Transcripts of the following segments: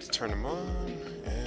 Let's turn them on and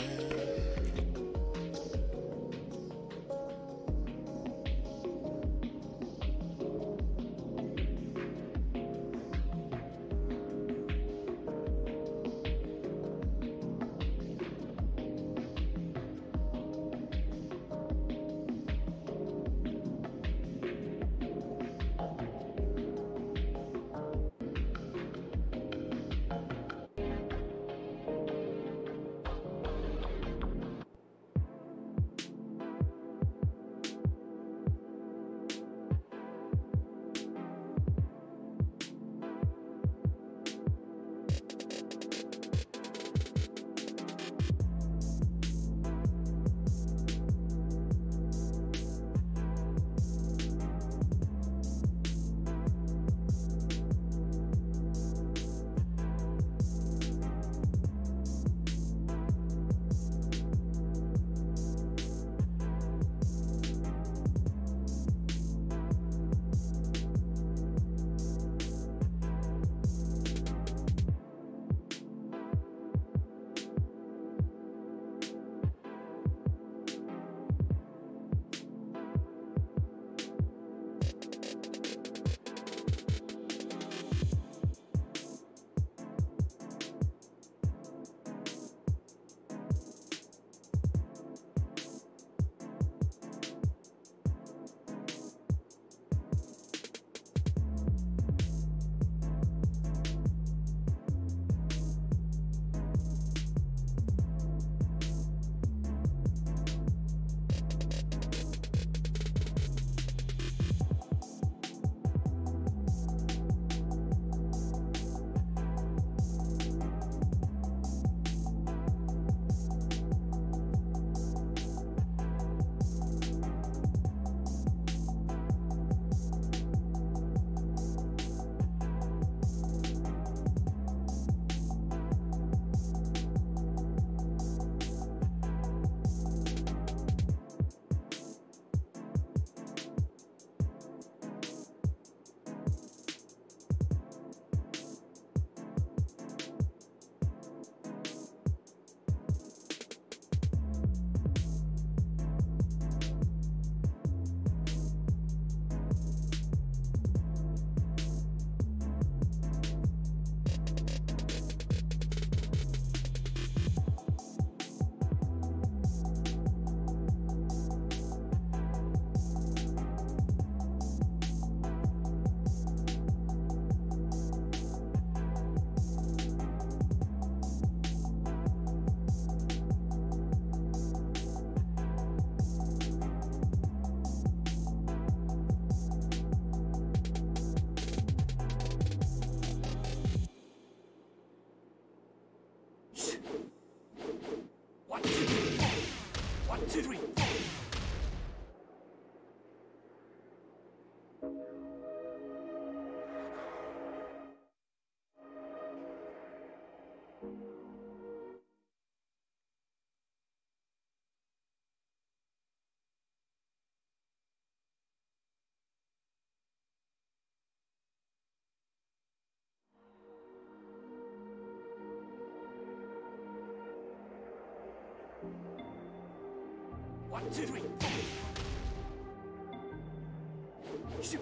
One, two, three. Shoot.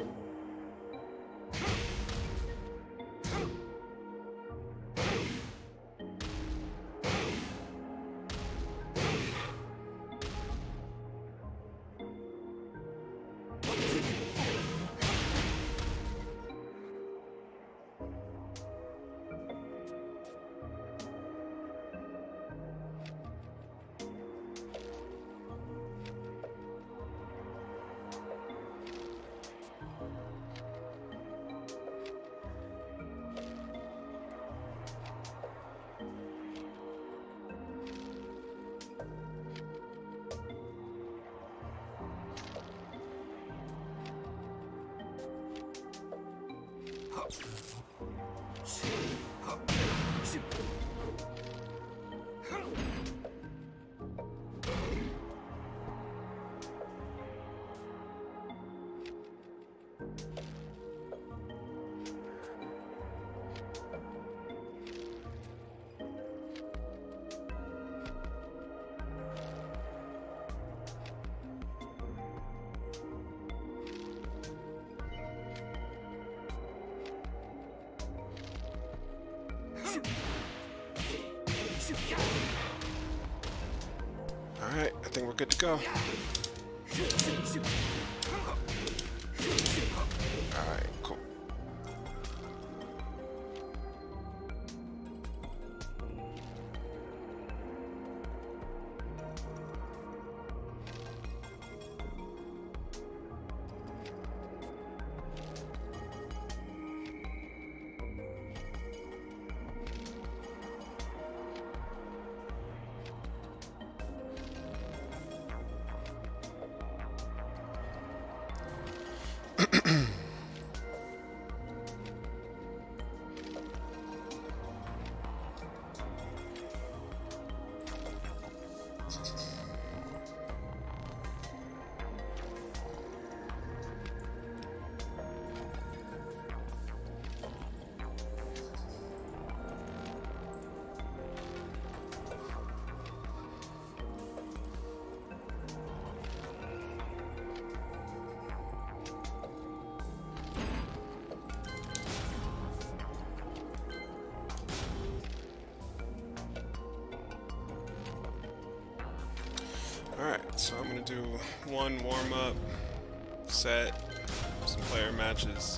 Alright, I think we're good to go. Alright, cool. Alright, so I'm gonna do one warm-up set, some player matches,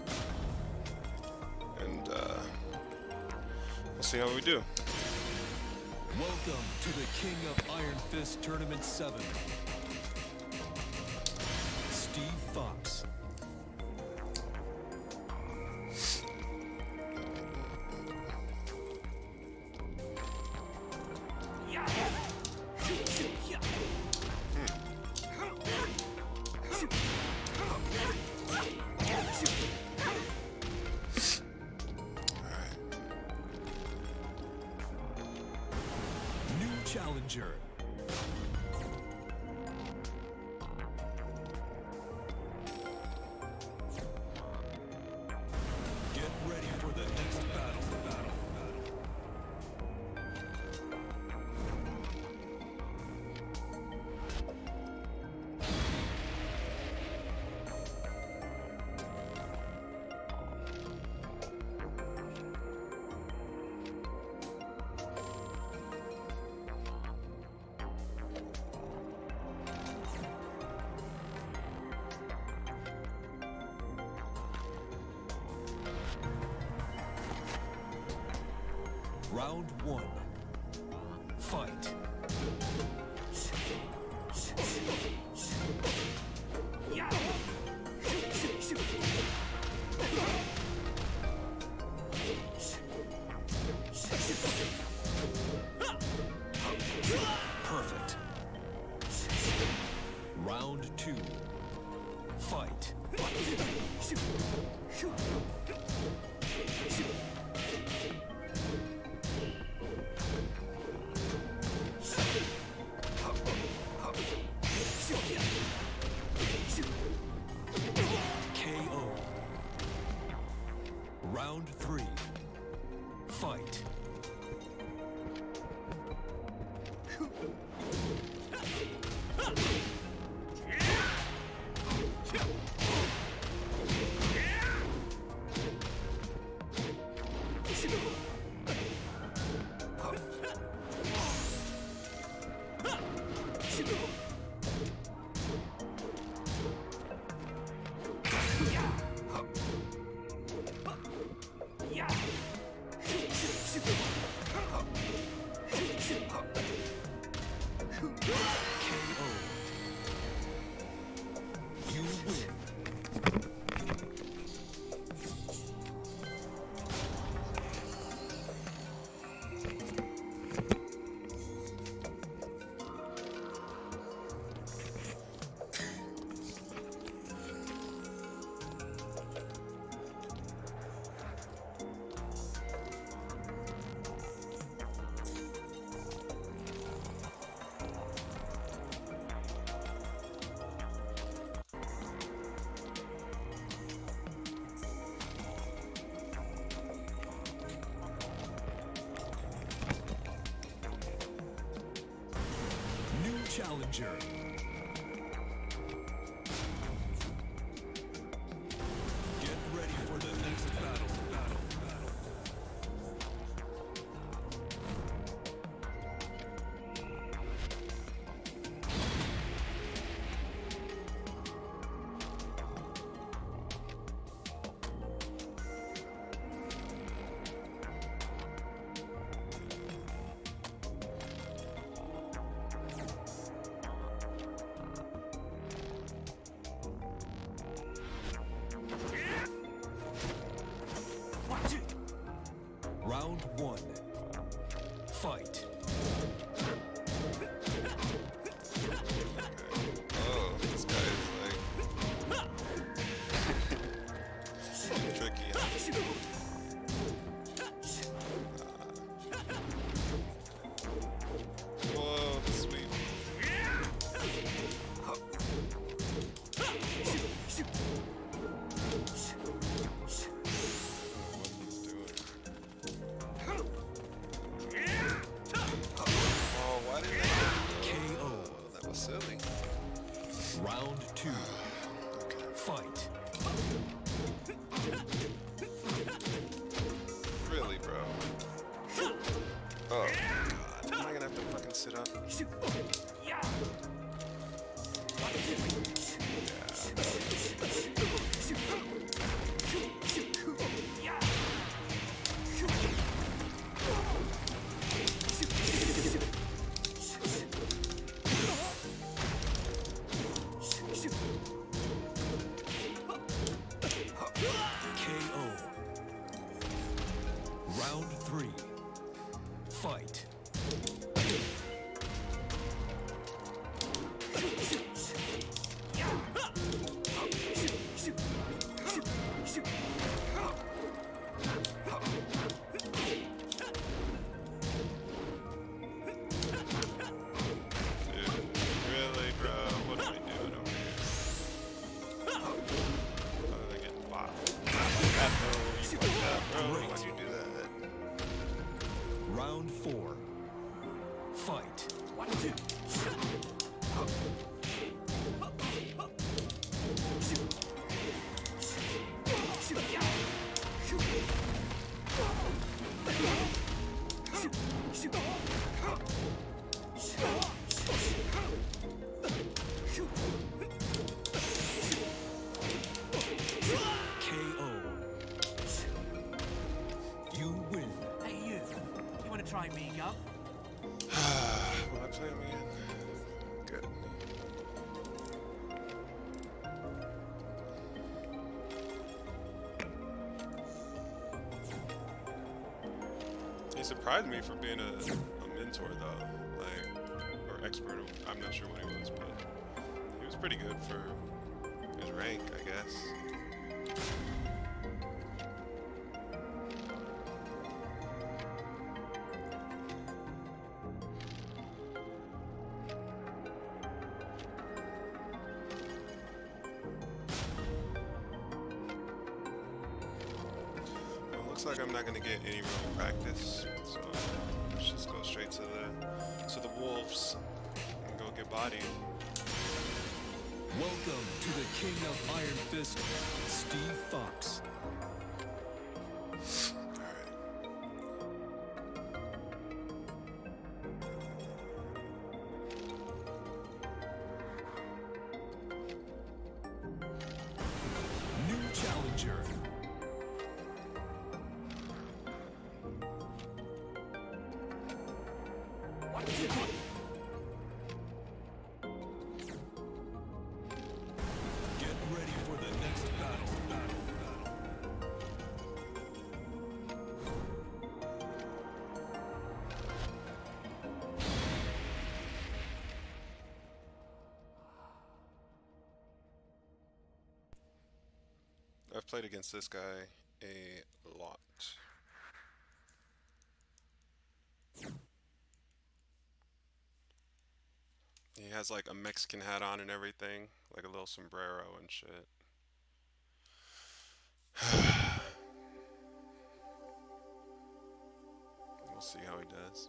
and we'll see how we do. Welcome to the King of Iron Fist Tournament 7. Steve Fox. Challenger. Get ready for the next battle. Round 1. Fight. Perfect. Round 2. Fight. KO. Round 3. Fight. KO. You win. Challenger. Get ready for the next battle. Fight. Oh, this guy is like tricky. Huh? Whoa, sweet. Oh, why did that KO. that was silly. Round 2. Fight. Really, bro? Oh, God. Am I gonna have to fucking sit up? KO. Round 3. Fight. Dude, really, bro? What are we doing over here? Oh, they're getting bopped. That though, you fucked up, bro. Why'd you do that? Round 4. Fight. 1, 2. KO. You win. Hey, you. You want to try me, Gov? Will I play him again? Good. He surprised me for being a mentor, though, like, or expert. I'm not sure what he was, but he was pretty good for his rank, I guess. Well, it looks like I'm not gonna get any real practice, so let's just go straight to the wolves and go get bodied. Welcome to the King of Iron Fist, Steve Fox. Alright. New challenger. One, two. Get ready for the next battle. I've played against this guy a lot. He has like a Mexican hat on and everything, like a little sombrero and shit. We'll see how he does.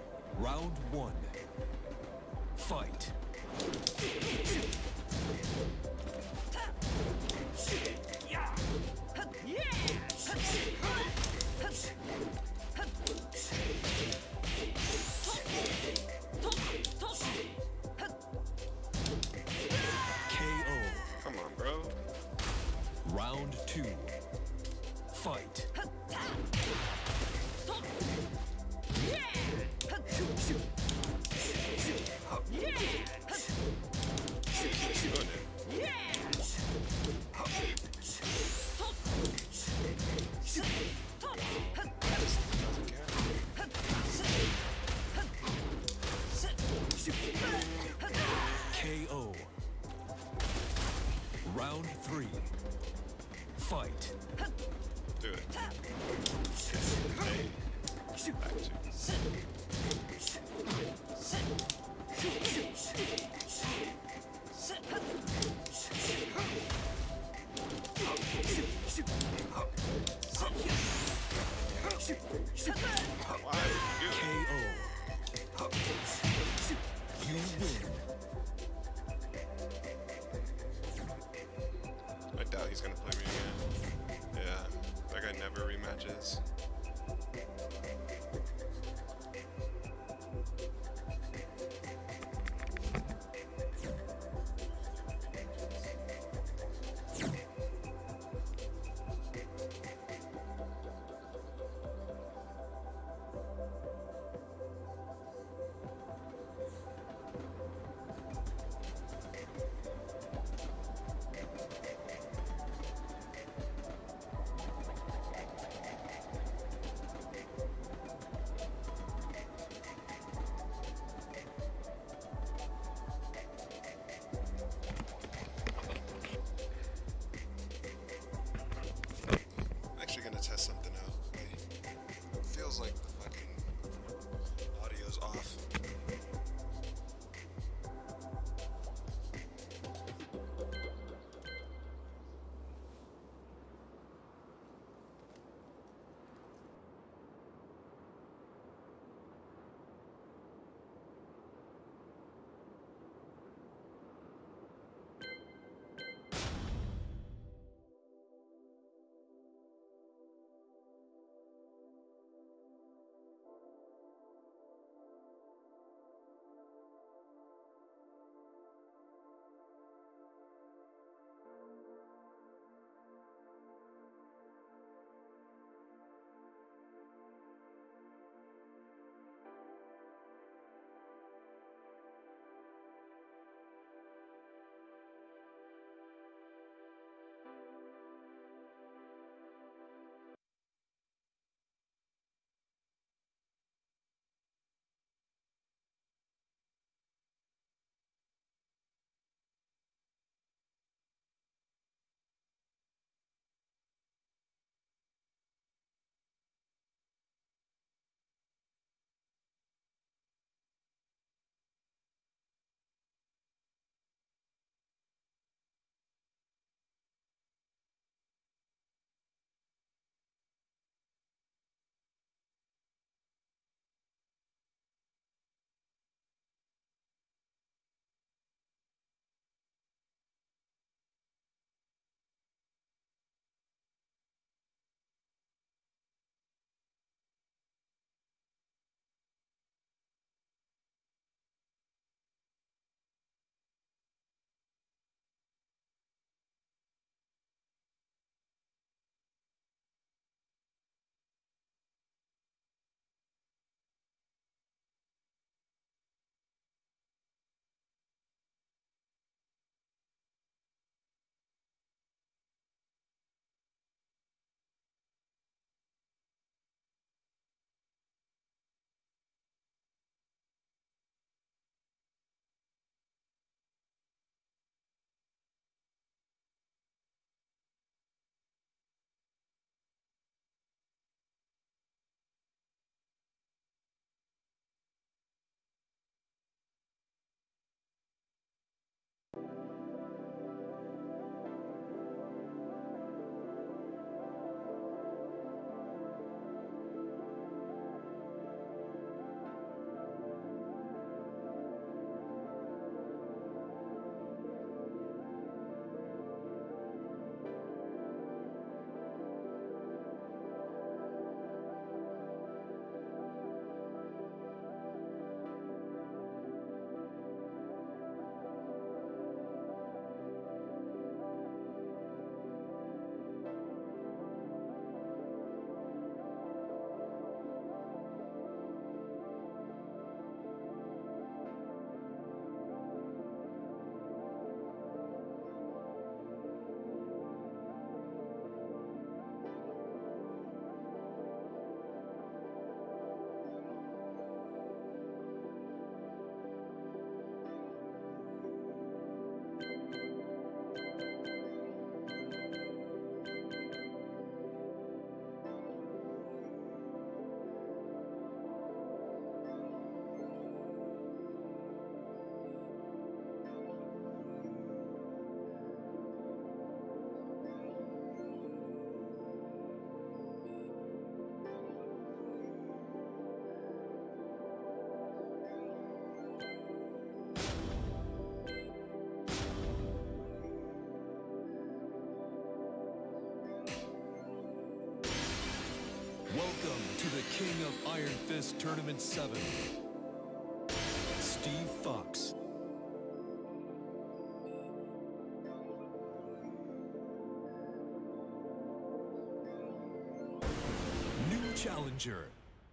Round 1. Fight. Come on, bro. Round 2. Fight. Keeps doing it. Doesn't care. KO. Round 3. Fight. Do it. Hey. Back to. Why did you do it? KO. You win. I doubt he's gonna play me again. Yeah, that guy never rematches. Welcome to the King of Iron Fist Tournament 7, Steve Fox. New challenger.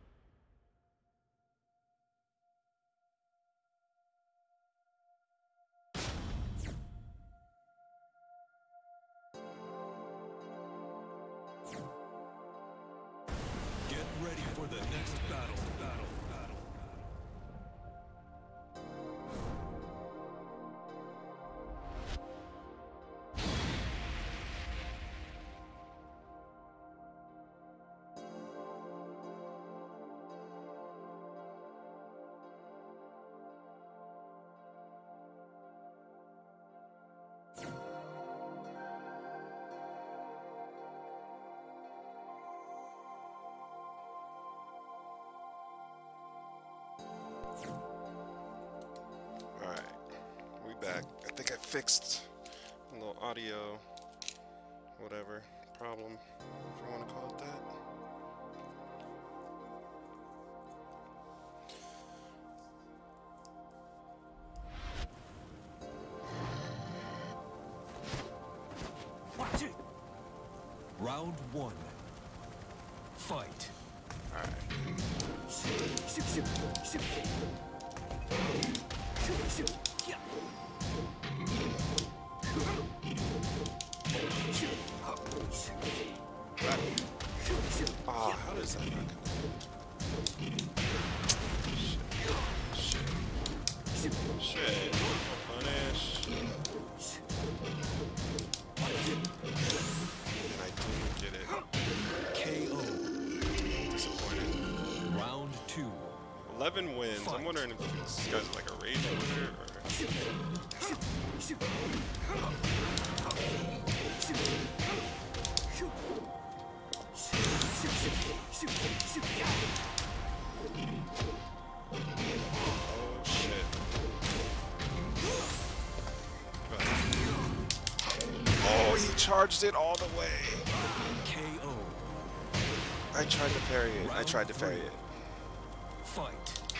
Get ready for the next battle. Alright, we back. I think I fixed a little audio, whatever, problem, if you want to call it that. Round 1. Fight. Ah, how does that not connect? Shit. Punish. And I didn't get it. KO. Disappointed. Round 2. 11 wins. Fight. I'm wondering if this guy's like a rage winner or... Oh shit. Oh, he charged it all the way. KO. I tried to parry it. I tried to parry it. Fight.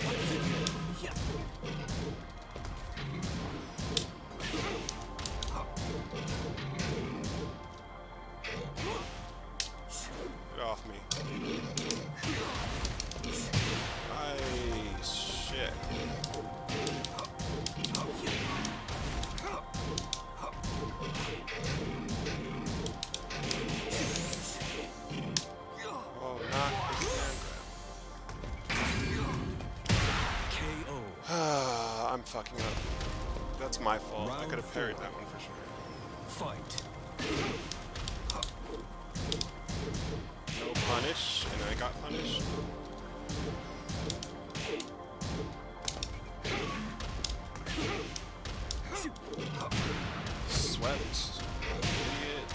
Get off me. Nice shit. Oh, not KO. I'm fucking up. That's my fault. I could have parried that one for sure. Fight. No punish, and I got punished. Swept. Idiot.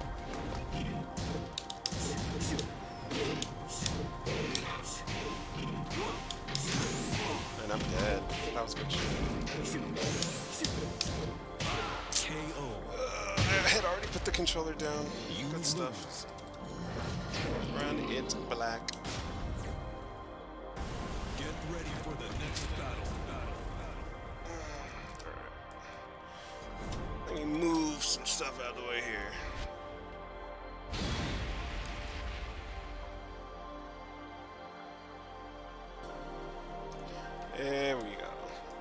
And I'm dead. That was good shit. KO. I had already put the controller down. Good stuff. Run it black. Get ready for the next battle. Alright. Let me move some stuff out of the way here. There we go.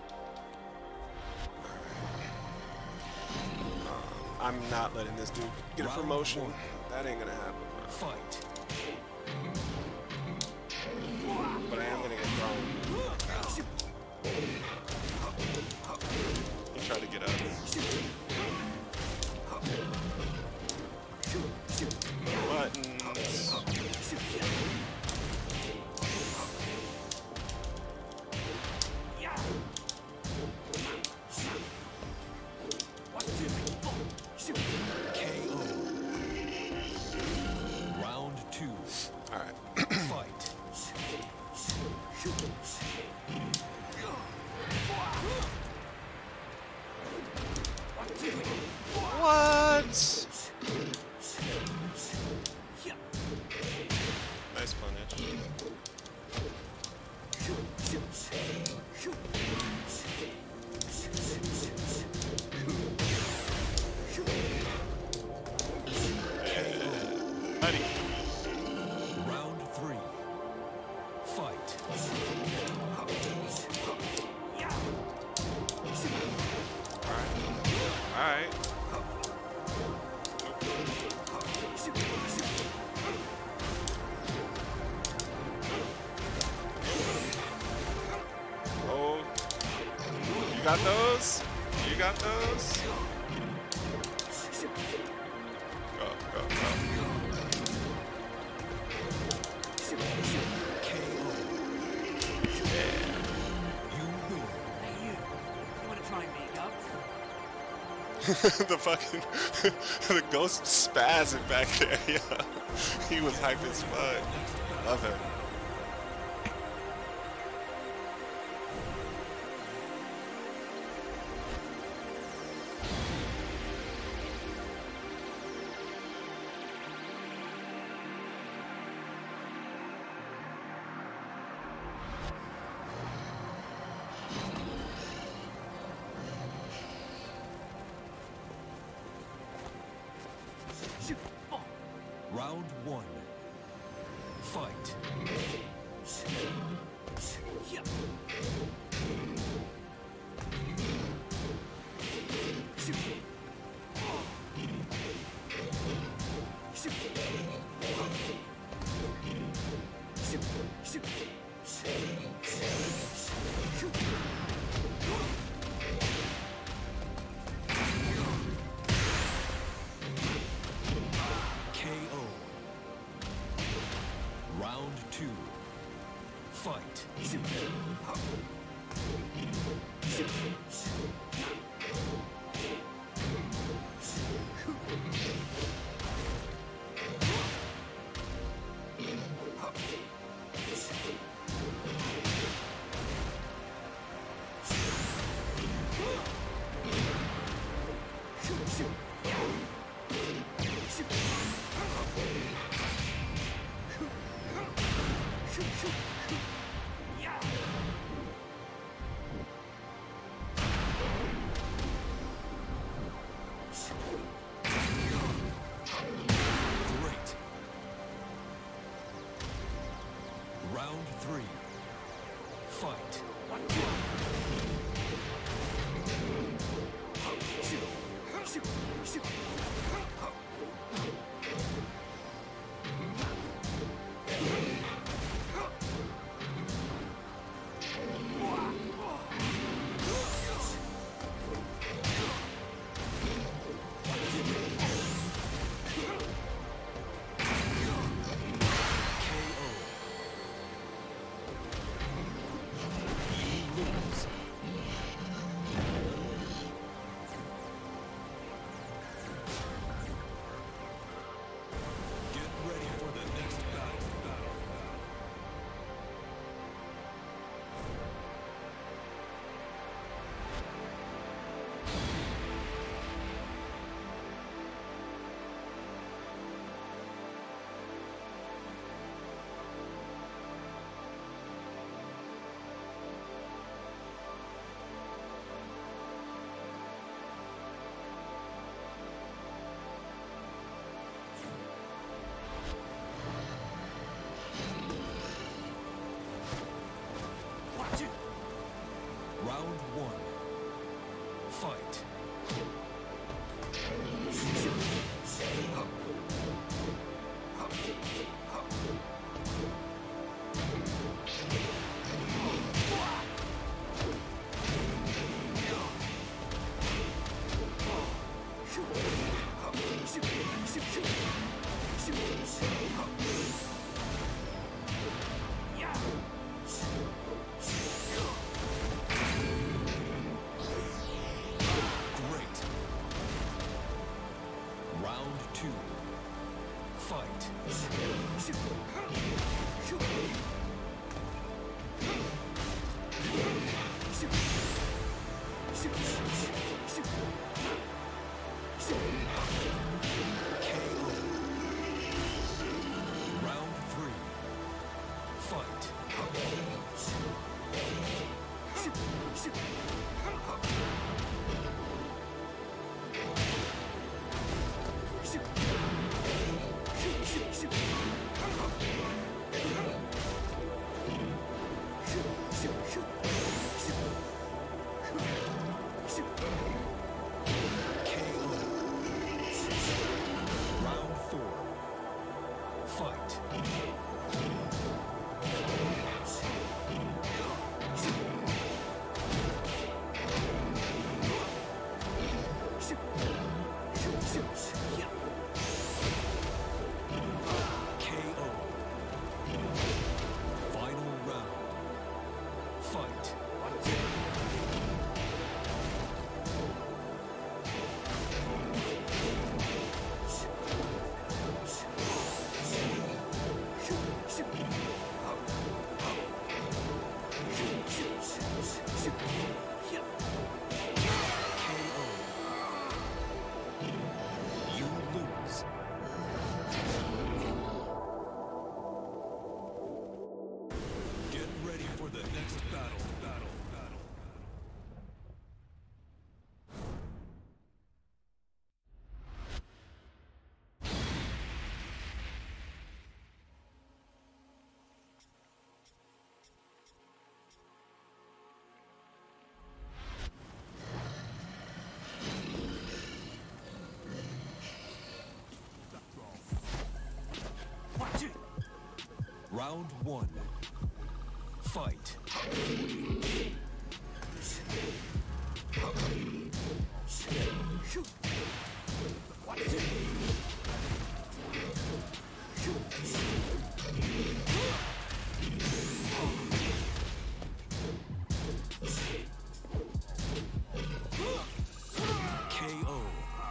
I'm not letting this dude get a promotion. That ain't gonna happen. Fight. But I am gonna get thrown. He tried to get up. Buttons. KO. Round 2. Alright. Fight. What? Nice punish. got those? You got those? Go, go, go. Hey, you. You want to try me, Gov? The fucking the ghost spazzing back there, yeah. He was hype as fuck. Love it. Round one. Fight. KO. Round two. Fight. Great. Round three. Fight. Get ready for the next battle. Round one. Fight. Great. Round two. Fight. KO. Round three. Fight. Round one. Fight. KO.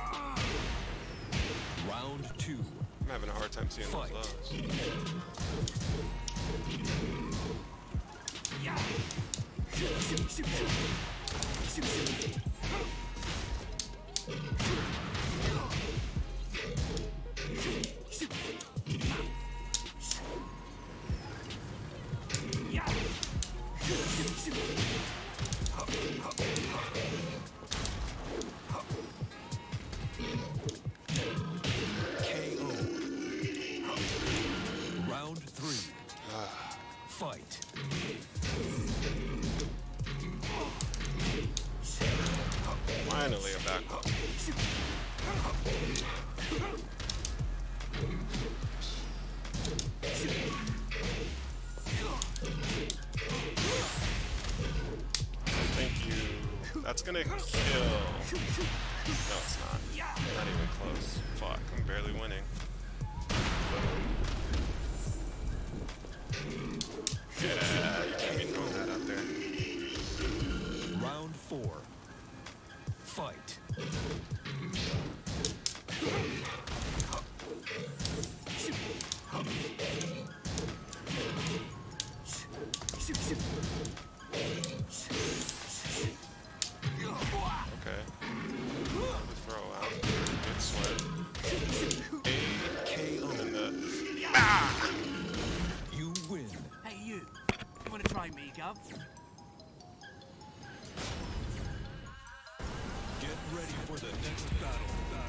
Round two. I'm having a hard time seeing those lows. KO. Round three. Fight. Finally a back hook. Thank you. That's gonna kill. No, it's not. Not even close. Fuck, I'm barely winning. Yeah, you can't be throwing that out there. Round four. Fight. Okay. Throw out. Good swing. KO in the. Ah! You win. Hey, you. You want to try me, Gov? Get ready for the next battle.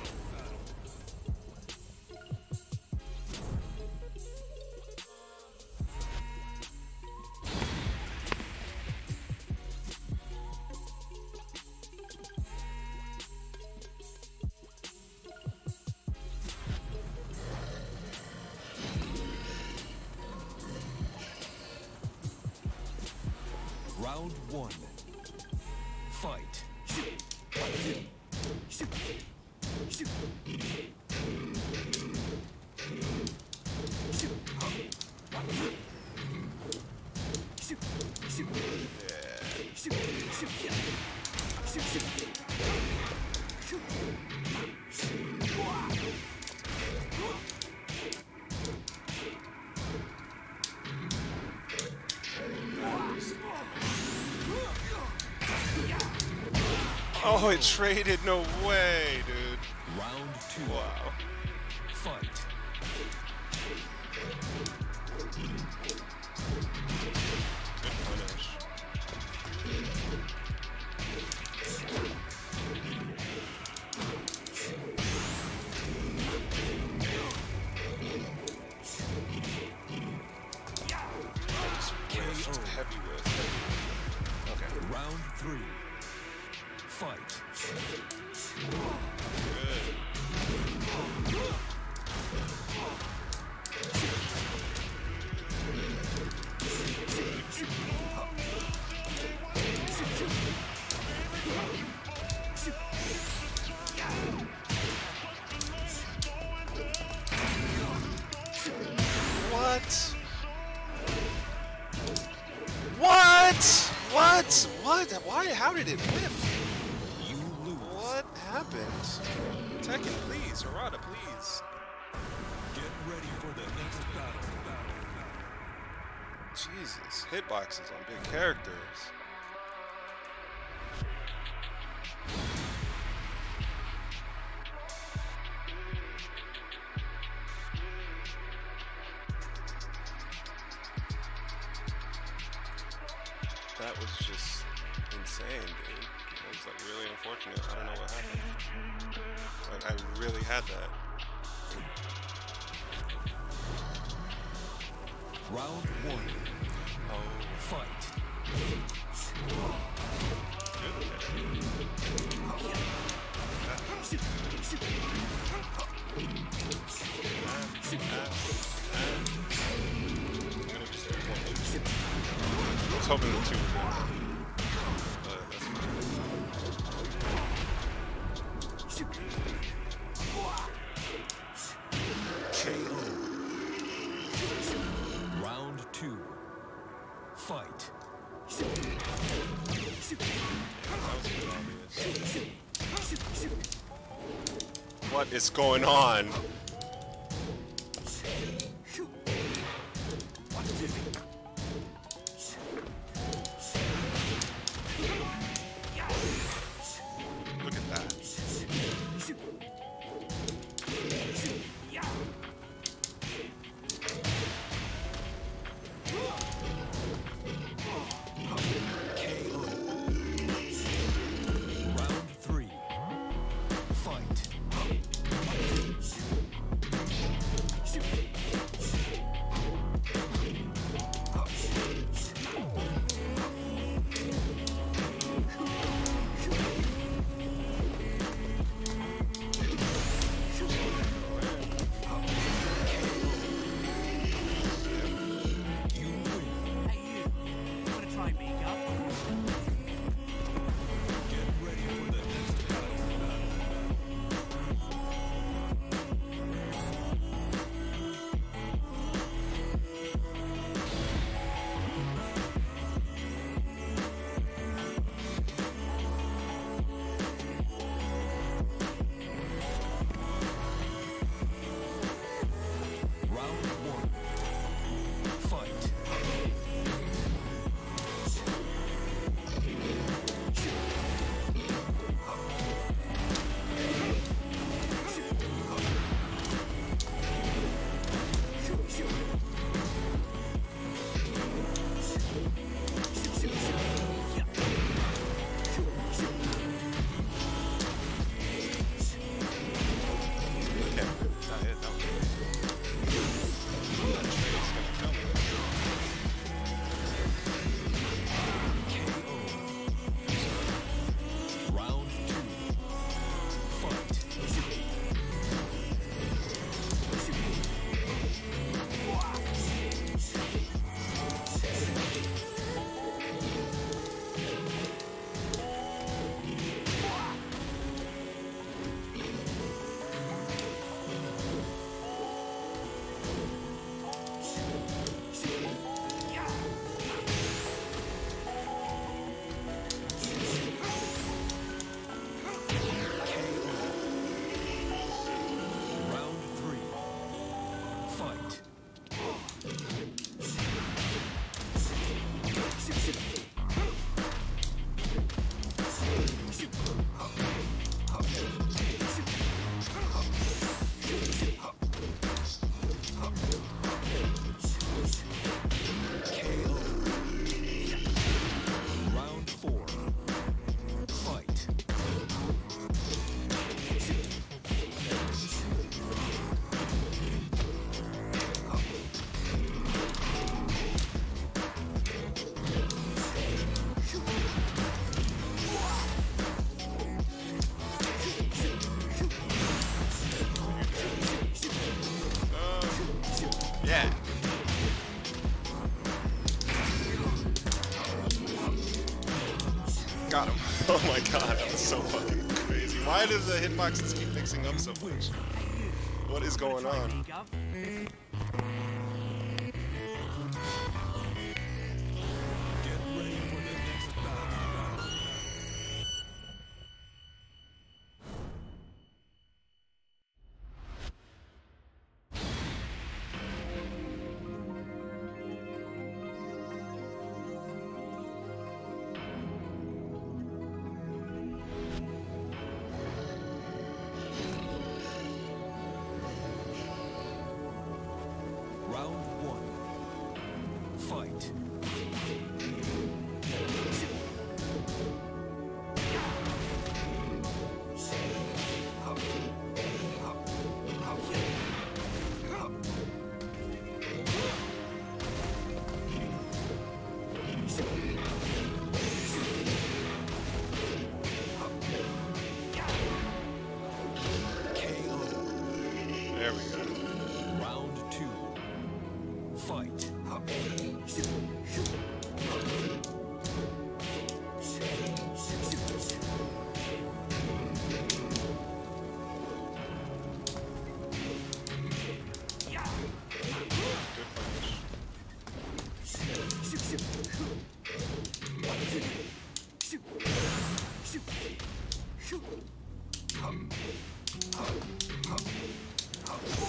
Round one. Fight. Oh, it traded. No way, dude. Round two. Wow. Fight. Good punish. Just heavy with. Okay. Round three. Fight. Good. What? What? What? What? Why? How did it whip? You lose. What happened? Tekken, please. Harada, please. Get ready for the next battle. Jesus. Hitboxes on big characters. That was just insane, dude. That was like really unfortunate. I don't know what happened. Like, I really had that. Round one. Oh, Fight. hoping the 2 was in. But that's fine. Round 2. Fight. What is going on? Look at that. Round 3. Fight. Yeah. Got him. Oh my god, that was so fucking crazy. Why does the hitboxes keep mixing up so much? What is going on? Round 1. Fight. There we go. Round 2. Fight.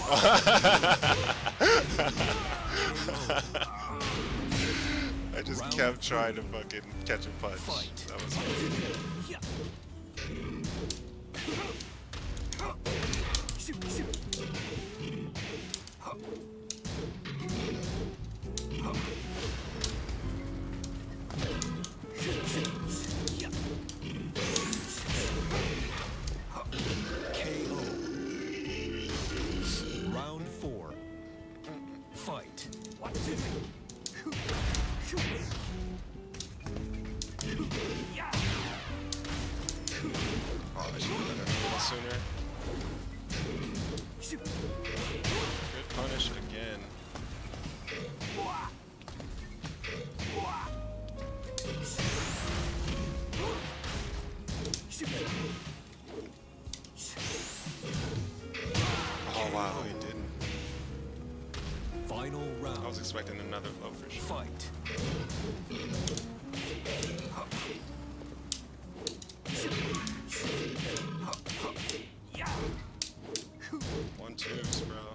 I just kept trying to fucking catch a punch. That was cool. Round 4. Fight. Oh, I should have done it a little sooner. Good punish again. Oh wow, he didn't. Final round. I was expecting another low for sure. Fight. 1-2s, bro.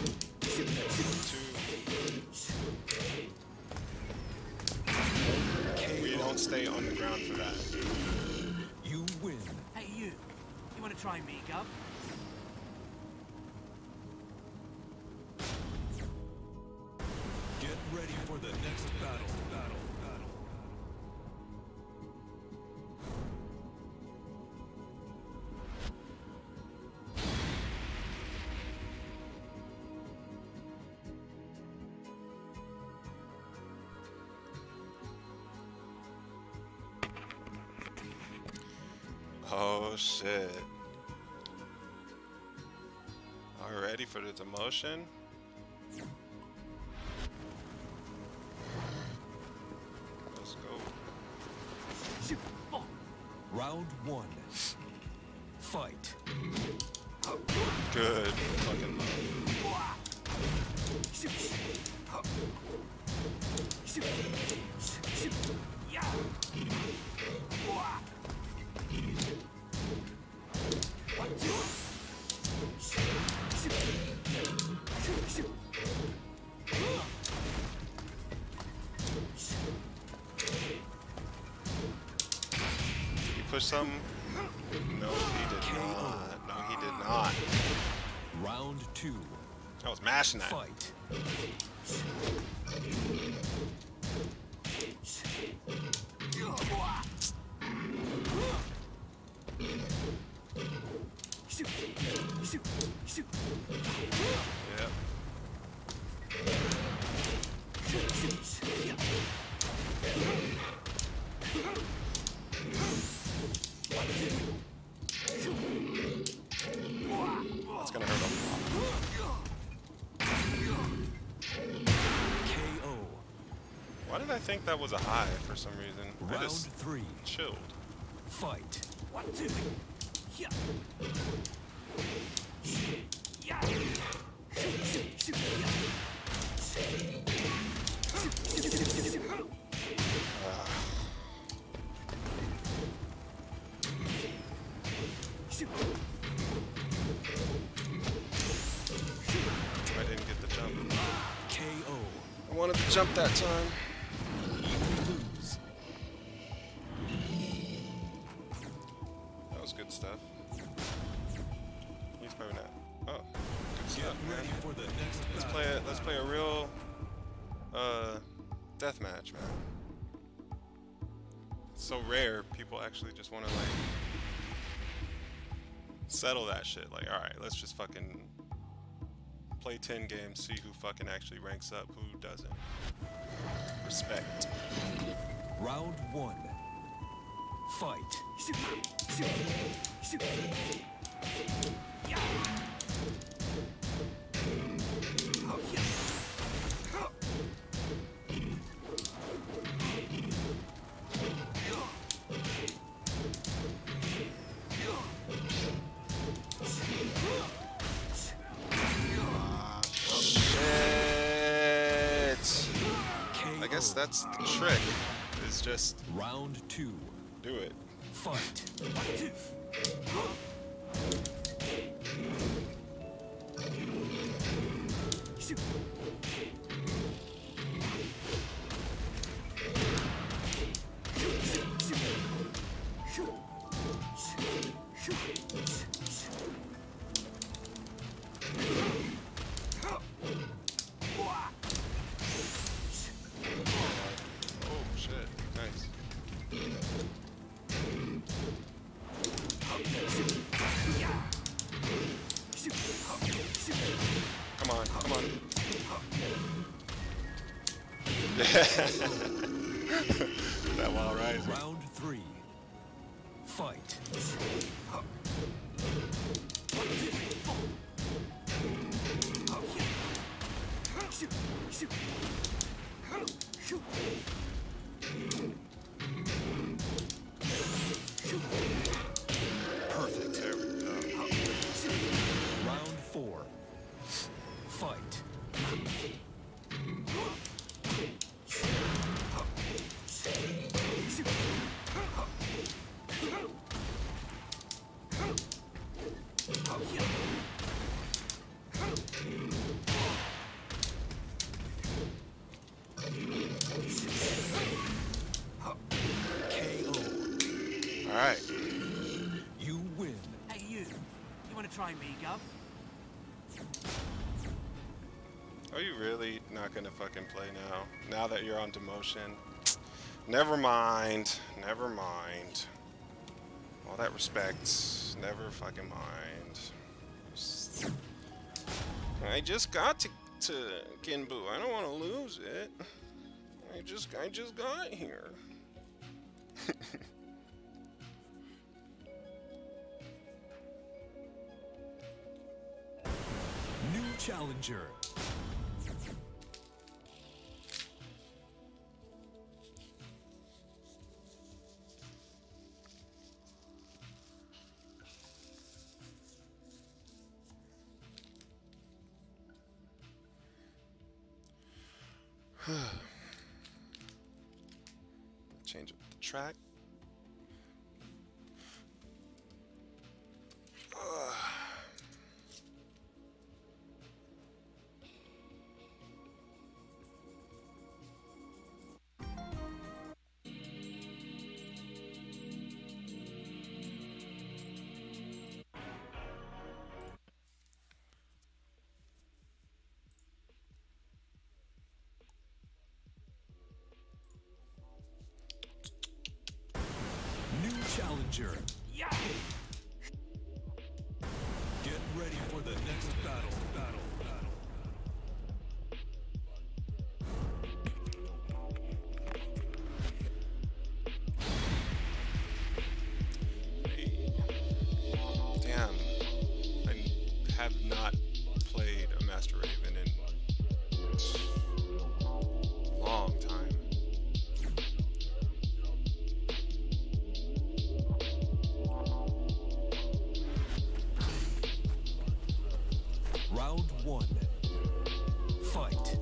1-2. We don't stay on the ground for that. You win. Hey, you. You want to try me, Gov? Get ready for the next battle. Oh shit. Are you ready for the demotion? Let's go. Round 1. Fight. Good fucking low. Did he push something? No, he did not. No, he did not. Round 2. I was mashing that. Fight. Yep. That's gonna hurt him. KO. Why did I think that was a high for some reason? I Round just 3. chilled. Fight. 1, 2. Yeah. Yeah. I didn't get the jump. KO. I wanted to jump that time. You lose. That was good stuff. He's probably not. Oh, good Get stuff, ready man. for the next Let's battle. play it. Let's play a real deathmatch, man. It's so rare people actually just want to like settle that shit. Like, all right, let's just fucking play 10 games, see who fucking actually ranks up, who doesn't. Respect. Round 1. Fight. I guess that's the trick, is just Round 2. do it. Fight. Oh shit, nice. Come on, come on. That wall rising. Round 3. Fight. Perfect. There we go. Round 4. Fight. KO. Alright. You win. Hey, you. You want to try me, Gov? Are you really not gonna fucking play now? Now that you're on demotion? Never mind. Never mind. All that respect. Never fucking mind. I just got to Kinbu. I don't want to lose it. I just got here. New challenger. Change up the track. New challenger. Yeah. Get ready for the next battle. Hey. Damn. I have not played a Master Raven in a long time. Round 1. Fight.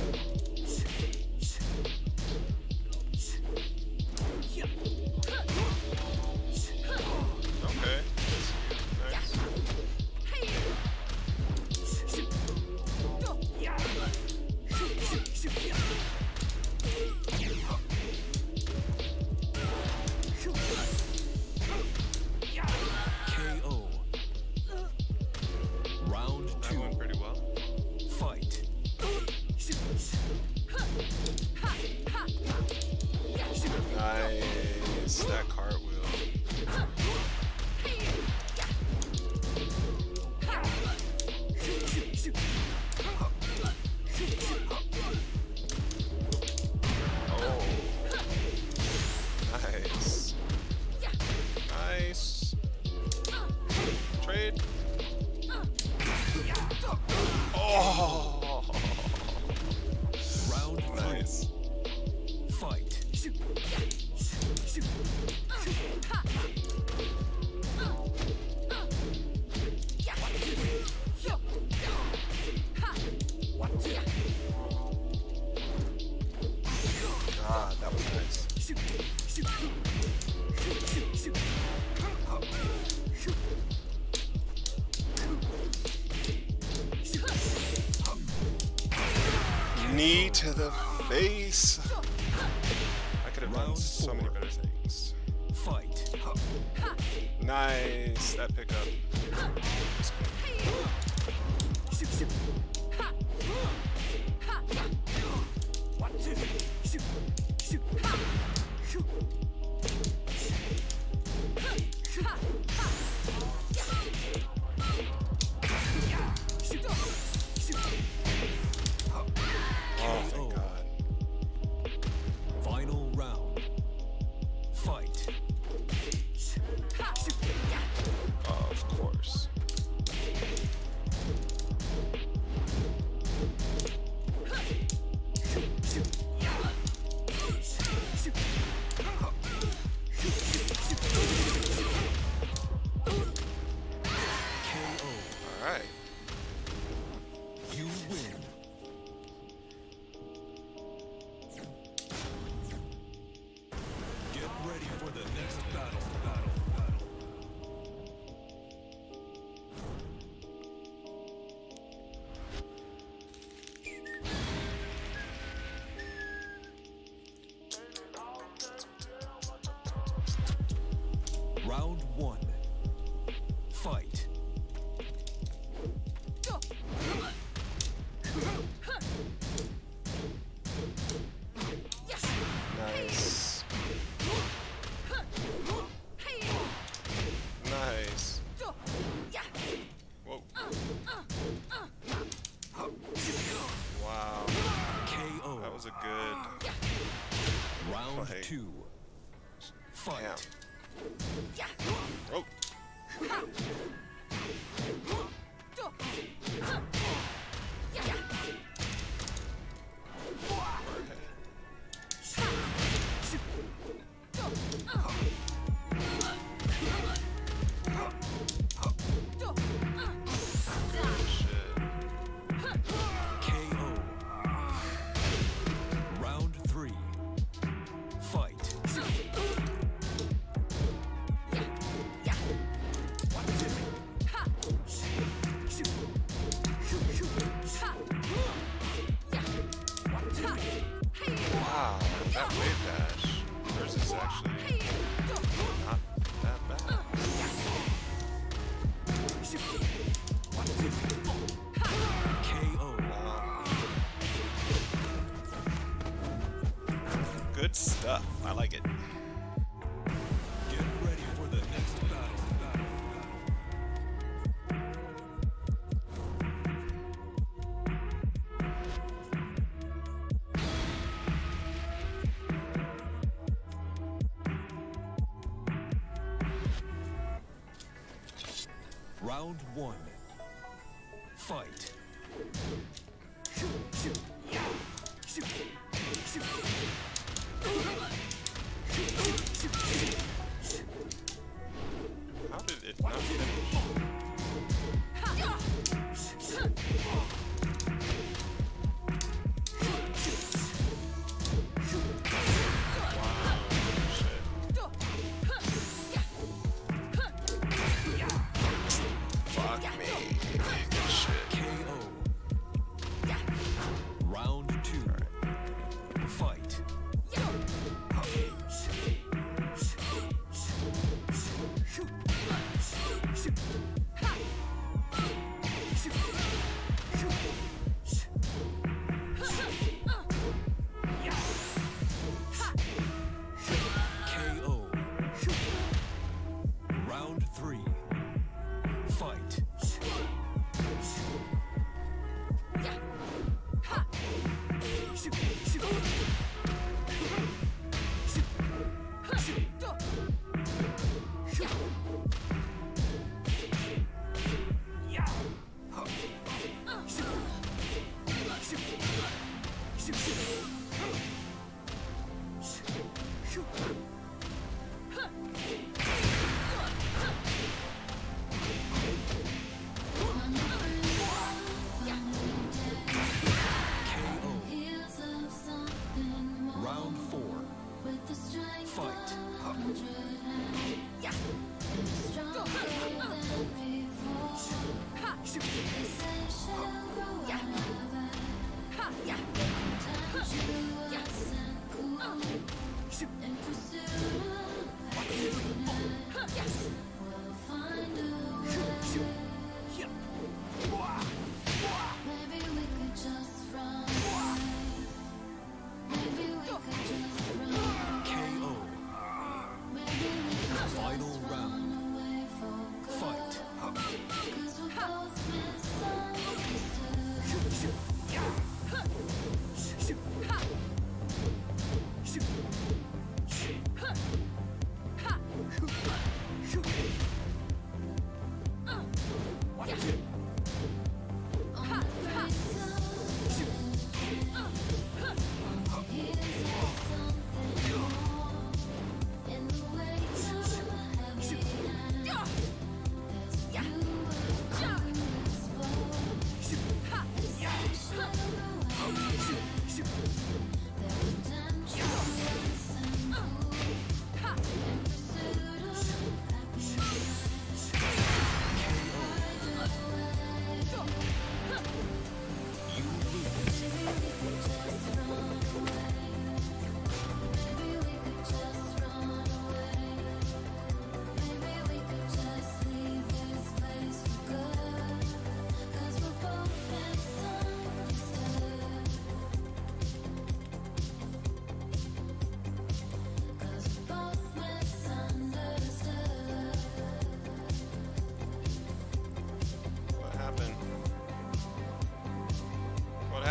Okay. Nice. KO. Round That 2. went pretty well. Fight. Knee to the face. I could have done Round so many four. better things. Fight. Nice, that pickup. Oh, thank God. Final round. Fight. Of course. KO. Alright. You win. Get ready for the next battle. Round one. Fight. Nice. Nice. Whoa. Wow. KO. That was a good. Round Fight. two. Fight. Oh. Shit. KO. Round three. Fight. Wow, that wave dash. Hers is actually not that bad. KO. Good stuff. I like it. Get ready for the next battle. Round one. Fight. How did it not finish? Wow, shit. Fuck me. Good shit. KO. Round two. Fight.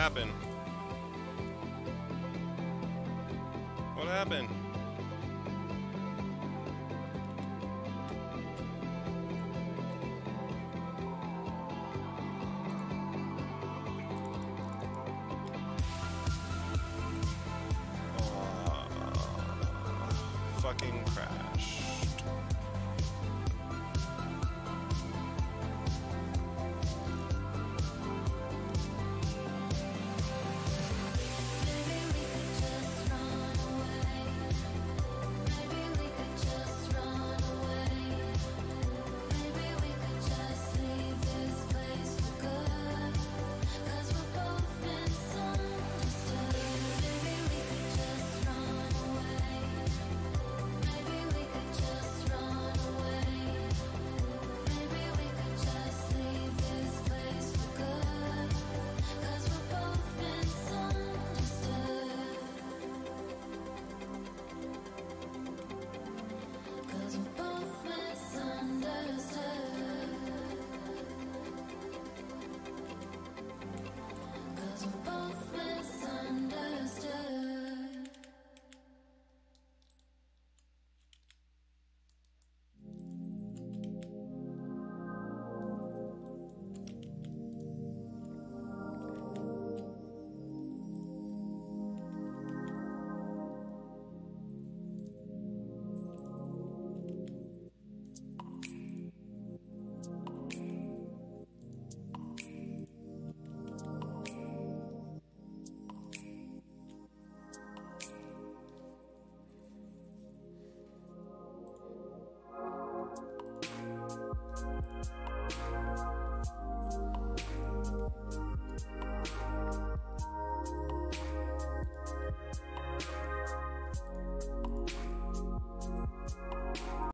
happened? What happened?